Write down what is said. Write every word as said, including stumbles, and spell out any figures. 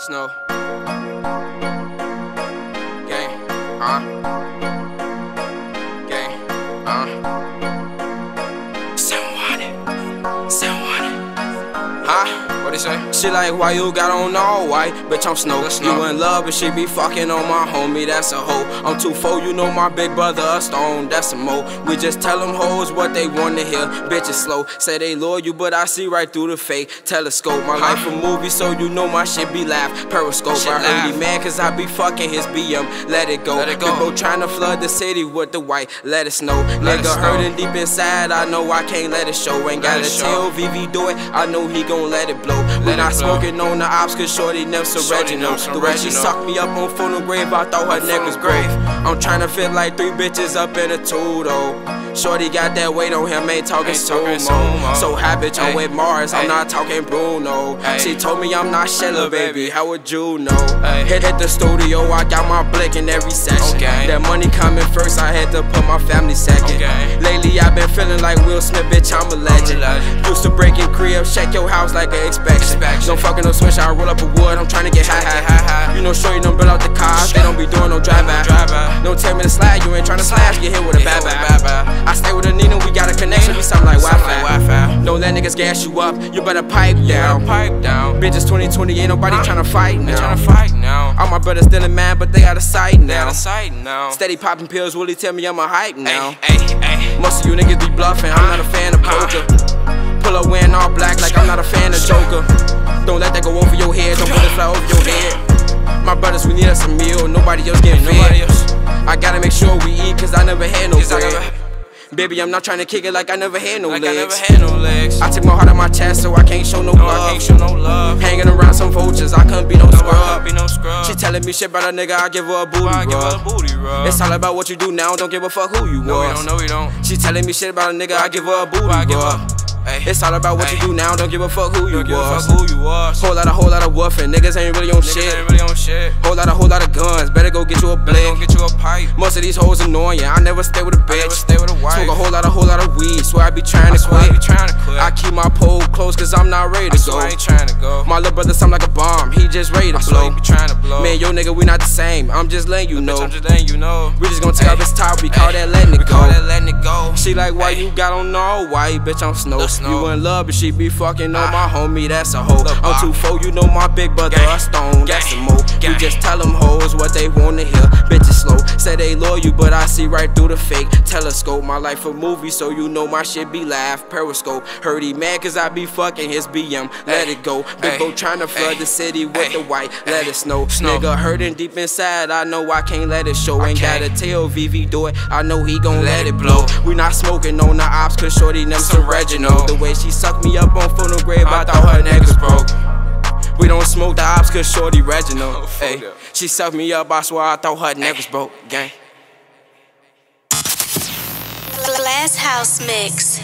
Snow. Gang. Uh. Gang. Uh. Someone. Someone. Huh? What they say? She like, why you got on all white? Bitch, I'm Snow. You in love, but she be fucking on my homie, that's a hoe. I'm two four, you know my big brother a stone, that's a mo. We just tell them hoes what they want to hear. Bitch is slow, say they loyal, but I see right through the fake. Telescope, my life a movie, so you know my shit be laugh. Periscope, I heard he mad cause I be fucking his B M. Let it go. Let it go. Big bro tryna flood the city with the white. Let it snow. Let Nigga hurting deep inside, I know I can't let it show. Ain't gotta tell V V do it, I know he gon' let it blow. We not smoking on the ops cause shorty never Reginald. The way she sucked me up on phonograph, I thought her neck was grave. I'm tryna fit like three bitches up in a two though. Shorty got that weight on him, ain't talking sumo. So happy I'm with Mars, I'm not talking Bruno. She told me I'm not Sheila, baby, how would you know? Hit hit the studio, I got my blick in every session. That money coming first, I had to put my family second. Lately I've been feeling like Will Smith, bitch, I'm a legend. Used to break in crib, shake your house like an inspection. Don't fucking no switch, I roll up a wood, I'm tryna get high, high. You know, shorty don't build out the cars, they don't be doing no drive-by. Don't tell me to slide, you ain't tryna slash, get hit with a bye-bye. I stay with a Nina, we got a connection, we something like Wi-Fi. Don't let niggas gas you up, you better pipe down. Pipe down. Bitches twenty twenty, ain't nobody tryna fight now. Tryna fight now. All my brothers still in mad, but they out of sight now. Sight now. Steady popping pills, Willie tell me I'm a hype now. Ay, ay, ay. Most of you niggas be bluffing, I'm not a fan of poker. Pull up wearing all black like I'm not a fan of Joker. Don't let that go over your head, don't put it fly over your head. My brothers, we need us a meal, nobody else getting fed. I gotta make sure we eat, cause I never had no bread. Baby, I'm not trying to kick it like I never had no like legs. I never had no legs. I took my heart out my chest, so I can't show no, no love. I can't show no love. Hanging around some vultures, I couldn't be no, no scrub. Be no scrub. She telling me shit about a nigga, I give her a booty rub. Give her a booty rub. It's all about what you do now, don't give a fuck who you no, was. No, we don't, no, we don't. She telling me shit about a nigga, I give her a booty rub. It's all about what Ay. you do now, don't give a fuck who you don't was. Give a fuck who you was. Whole lot of, whole lot of woofing, niggas ain't really on niggas shit. Ain't really on shit. Whole lot of, whole lot of guns, better go get you a blick. Go get you a pipe. Most of these hoes annoying, I never stay with a bitch. I never stay with a wife. Smoke a whole lot of, whole lot of weed, swear I be trying to quit. I be trying to quit. I keep my pole close cause I'm not ready to I go. I ain't trying to go. My little brother sound like a bomb, he just ready to I blow. He be trying to blow. Man, yo nigga, we not the same, I'm just letting you know. Bitch, I'm just letting you know. We just gonna take off this top, we call that letting it go. Call that letting it go. She like, why you got on all white, bitch, I'm Snow. You in love, but she be fucking on my homie, that's a hoe. I'm two four, you know my big brother a stone, that's a mo. We just tell them hoes what they wanna hear. Bitches slow, say they loyal, but I see right through the fake. Telescope, my life a movie, so you know my shit be laugh. Periscope, heard he mad cause I be fucking his B M. Let it go, big bro tryna flood the city with the white. Let it snow. Nigga hurting deep inside, I know I can't let it show. Ain't gotta tell V V do it, I know he gon' let it blow. We not smoking on the ops cause shorty them some Reginald. The way she sucked me up on phonograph, I thought her neck was broke. We don't smoke the ops cause shorty Reginald. Hey, she sucked me up, I swear I thought her neck was broke. Gang. Last house mix.